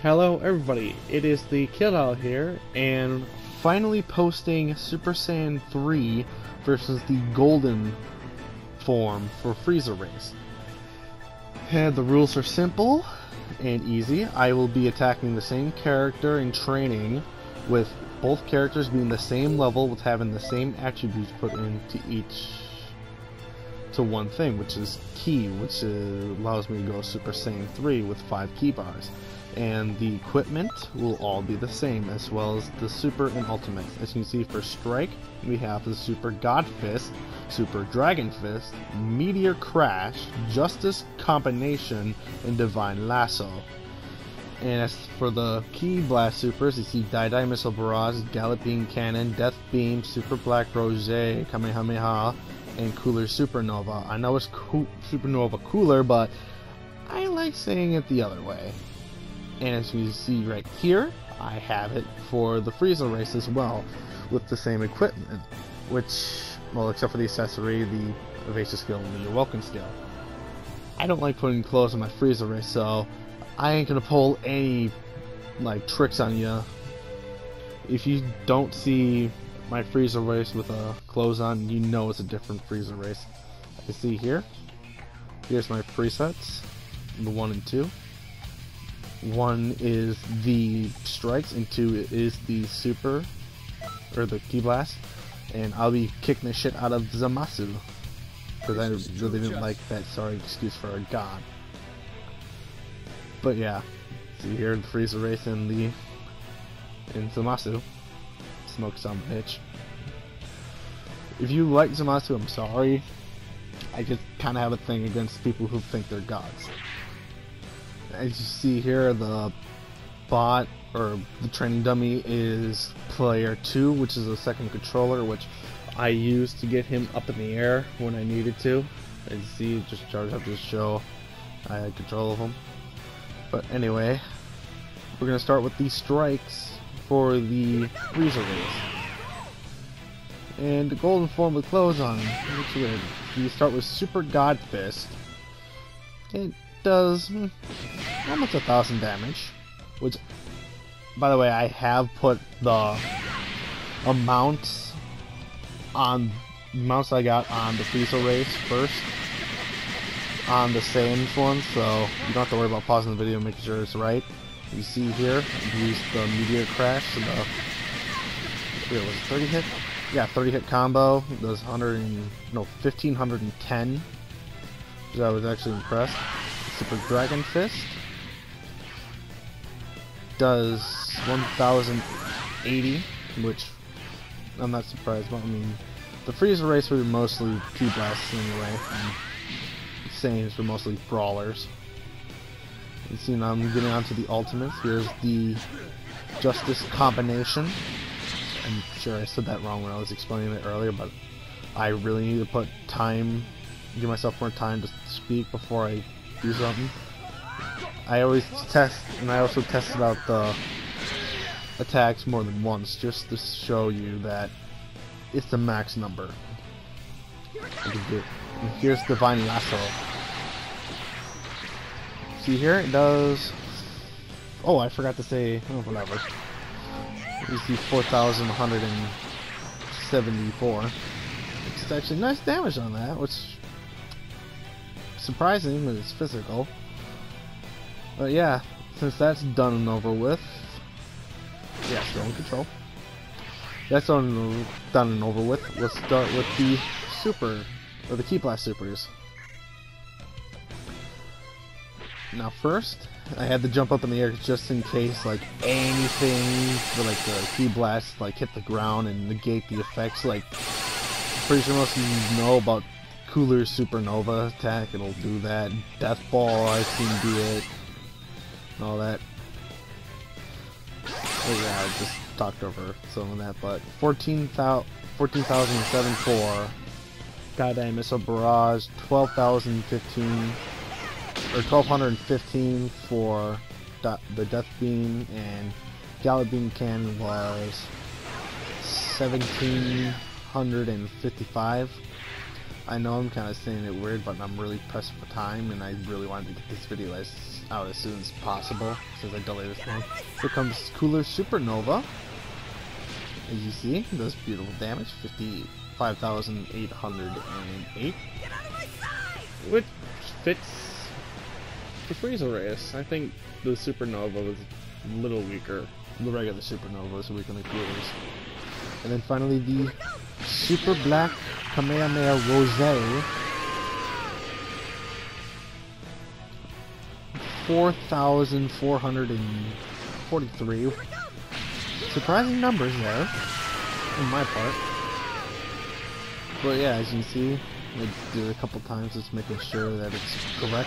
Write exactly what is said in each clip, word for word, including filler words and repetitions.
Hello everybody, it is the Kiddoll here, and finally posting Super Saiyan three versus the Golden form for Freeza race. And the rules are simple and easy. I will be attacking the same character in training, with both characters being the same level, with having the same attributes put into each to one thing, which is key, which uh, allows me to go Super Saiyan three with five key bars. And the equipment will all be the same, as well as the Super and Ultimate. As you can see, for Strike, we have the Super God Fist, Super Dragon Fist, Meteor Crash, Justice Combination, and Divine Lasso. And as for the Key Blast Supers, you see Die-Die Missile Barrage, Galloping Cannon, Death Beam, Super Black Rose, Kamehameha, and Cooler Supernova. I know it's co Supernova Cooler, but I like saying it the other way. And as you see right here, I have it for the Freeza race as well, with the same equipment, which, well, except for the accessory, the evasive skill, and the You're Welcome skill. I don't like putting clothes on my Freeza race, so I ain't gonna pull any, like, tricks on you. If you don't see my Freeza race with uh, clothes on, you know it's a different Freeza race. You see here, here's my presets, the one and two. One is the strikes, and two is the super, or the Key Blast, and I'll be kicking the shit out of Zamasu, because I really didn't like that sorry excuse for a god. But yeah, see here the Freeza race and the in Zamasu, smoke some bitch. If you like Zamasu, I'm sorry, I just kind of have a thing against people who think they're gods. As you see here, the bot, or the training dummy, is player two, which is a second controller, which I used to get him up in the air when I needed to. As you see, just charge up to show I had control of him. But anyway, we're going to start with the strikes for the Freeza race. And the golden form with clothes on. Looks weird. You start with Super God Fist. It does hmm, almost a thousand damage, which, by the way, I have put the amounts on amounts I got on the Freeza race first on the Saiyan one, so you don't have to worry about pausing the video and making sure it's right. You see here, I used the Meteor Crash, so the wait, was it thirty hit? Yeah, thirty hit combo. It does one hundred and, no, fifteen ten, which I was actually impressed. Super Dragon Fist does one thousand eighty, which I'm not surprised about. I mean, the Freeza race were mostly Key Blasts anyway, and Saiyans were mostly brawlers. You see, now I'm getting onto the ultimates. Here's the Justice Combination. I'm sure I said that wrong when I was explaining it earlier, but I really need to put time, give myself more time to speak before I do something. I always test, and I also tested out the attacks more than once, just to show you that it's the max number. And here's Divine Lasso. See here, it does. Oh, I forgot to say. Oh, whatever. You see four thousand one hundred seventy-four. It's actually nice damage on that, which surprising, but it's physical. But yeah, since that's done and over with, yeah, still in control. That's done, done and over with. Let's start with the super, or the Key Blast supers. Now first, I had to jump up in the air just in case, like, anything for like the Key Blast like hit the ground and negate the effects. Like, I'm pretty sure most of you know about Cooler Supernova attack, it'll do that. Death Ball, I've seen do it. And all that. Oh yeah, I just talked over some of that, but fourteen thousand seven for Die-Die Missile Barrage, twelve thousand fifteen, or twelve fifteen for the Death Beam, and Galloping Cannon was seventeen fifty-five. I know I'm kind of saying it weird, but I'm really pressed for time, and I really wanted to get this video as, out as soon as possible, since I delayed this one. Here comes Cooler Supernova. As you see, does beautiful damage, fifty-five thousand eight hundred eight, which fits the Freeza race. I think the Supernova was a little weaker. The regular Supernova is weaker than the Coolers. And then finally the Super Black Kamehameha Rose, four thousand four hundred forty-three. Surprising numbers there, on my part. But yeah, as you can see, I did it a couple times, just making sure that it's correct.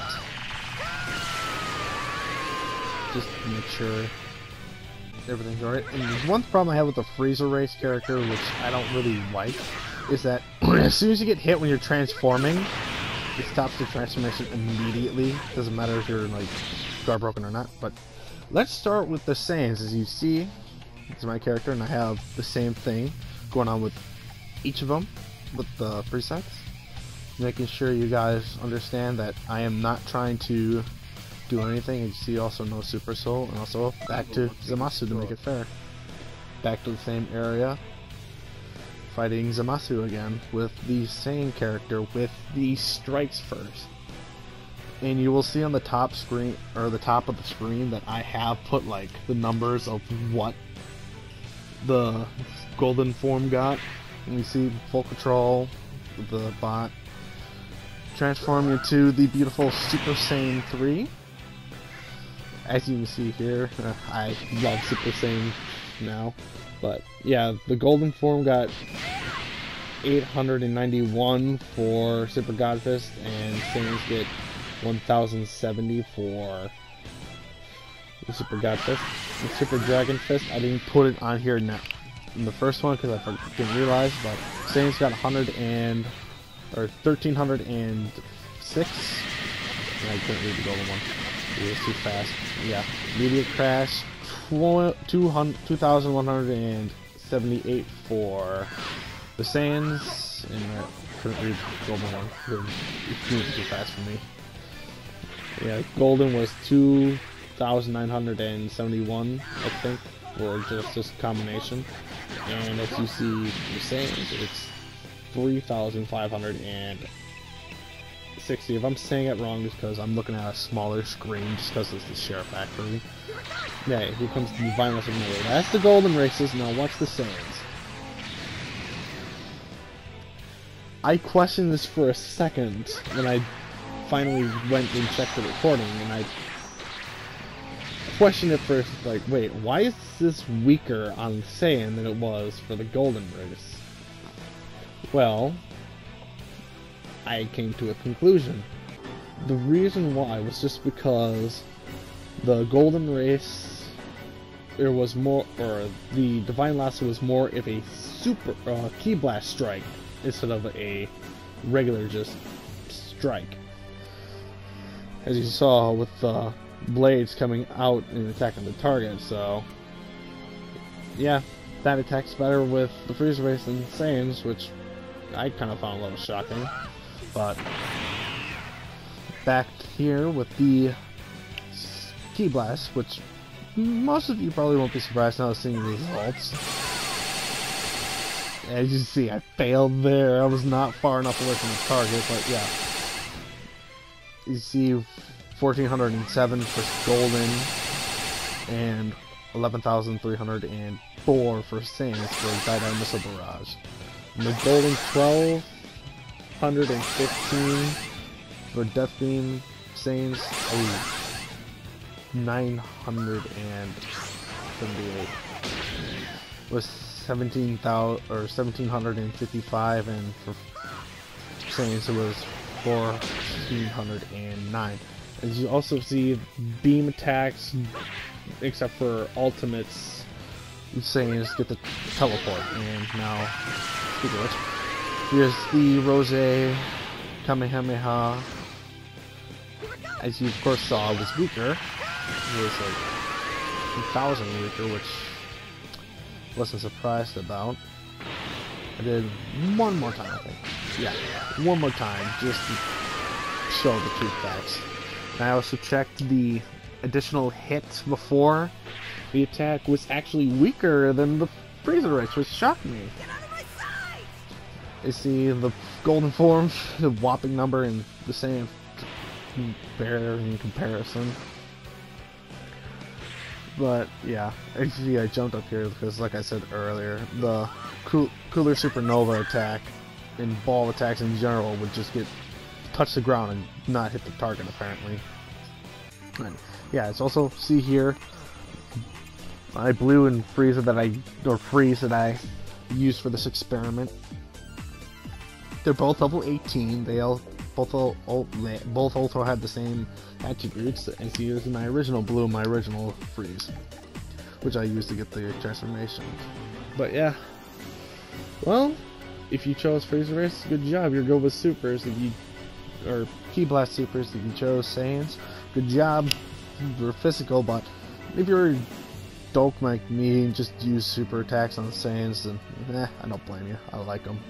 Just to make sure everything's alright. And there's one problem I have with the Freeza race character, which I don't really like, is that as soon as you get hit when you're transforming, it stops the transformation immediately. Doesn't matter if you're like guard broken or not. But let's start with the Saiyans. As you see, this is my character, and I have the same thing going on with each of them with the presets. Making sure you guys understand that I am not trying to do anything. And you see also no Super Soul, and also back to Zamasu to make it fair. Back to the same area, fighting Zamasu again with the same character with the strikes first. And you will see on the top screen, or the top of the screen, that I have put like the numbers of what the golden form got. And you see full control, the bot transform into the beautiful Super Saiyan three. As you can see here, uh, I love Super Saiyan now. But yeah, the golden form got eight hundred ninety-one for Super God Fist, and Saiyans get one thousand seventy for the Super God Fist. The Super Dragon Fist, I didn't put it on here now in the first one because I didn't realize, but Saiyans got one hundred and or thirteen hundred six. And I couldn't read the golden one. It was too fast. Yeah, Immediate Crash, two thousand one hundred seventy-eight for the Saiyans, and I couldn't read the golden one. It was too fast for me. Yeah, golden was two thousand nine hundred seventy-one, I think, for just this combination. And as you see, the Saiyans, it's three thousand five hundred sixty. If I'm saying it wrong, it's because I'm looking at a smaller screen, just because it's the SHAREfactory. Yeah, here comes the Violence of Miller. That's the golden races. Now watch the Saiyans. I questioned this for a second when I finally went and checked the recording, and I questioned it first, like, wait, why is this weaker on Saiyan than it was for the golden race? Well, I came to a conclusion. The reason why was just because the golden race, there was more, or the Divine Lasso was more of a super uh, Ki Blast strike instead of a regular just strike. As you saw with the blades coming out and attacking the target, so yeah, that attacks better with the Freeza race than Saiyans, which I kind of found a little shocking. But back here with the Ki Blast, which most of you probably won't be surprised now seeing the results. As you see, I failed there. I was not far enough away from the target, but yeah. You see fourteen hundred seven for golden and eleven thousand three hundred four for Saiyans for Dai Missile Barrage. And the golden twelve hundred fifteen for Death Beam Saiyans. Oh, nine hundred seventy-eight was seventeen thousand or seventeen hundred fifty-five, and for Saiyans it was fourteen hundred nine. As you also see, beam attacks, except for ultimates, Saiyans get the teleport. And now, speaking of which, here's the Rose Kamehameha. As you of course saw, it was weaker. It was like two thousand weaker, which I wasn't surprised about. I did one more time, I think. yeah, one more time, just to show the true facts. And I also checked the additional hits before the attack was actually weaker than the Freeza Race, which shocked me. Get out of my sight! You see the golden form, the whopping number, and the same bear in comparison. But yeah, actually I jumped up here because, like I said earlier, the cool, cooler supernova attack and ball attacks in general would just get touch the ground and not hit the target apparently. And yeah, it's also, see here, my blue and Freeza that I, or freeze that I used for this experiment. They're both level eighteen. They all both all, all both also had the same attributes as used in my original blue, my original freeze, which I used to get the transformation. But yeah, well, if you chose Freeza Race, good job. You're good with supers. If you or Ki Blast supers, if you chose Saiyans, good job. You're physical, but if you're a dope like me and just use super attacks on Saiyans, then eh, I don't blame you. I like them.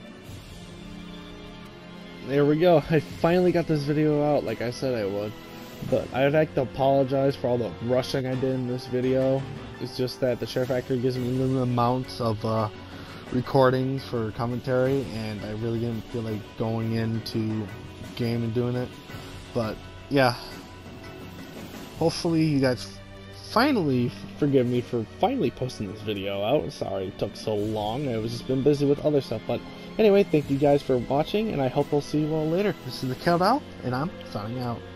There we go. I finally got this video out like I said I would. But I'd like to apologize for all the rushing I did in this video. It's just that the SHAREfactory gives me limited amounts of uh, recordings for commentary, and I really didn't feel like going into game and doing it. But yeah, hopefully you guys finally forgive me for finally posting this video out. Sorry it took so long. I was just been busy with other stuff. But anyway, thank you guys for watching, and I hope I'll see you all later. This is the Countdown, and I'm signing out.